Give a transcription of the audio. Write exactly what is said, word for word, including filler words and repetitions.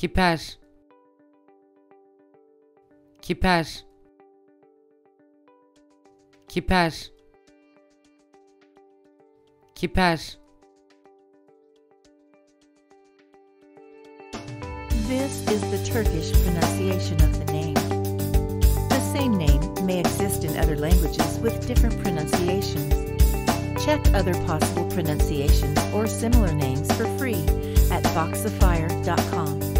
Kiper. Kiper. Kiper. Kiper. This is the Turkish pronunciation of the name. The same name may exist in other languages with different pronunciations. Check other possible pronunciations or similar names for free at voxifier dot com.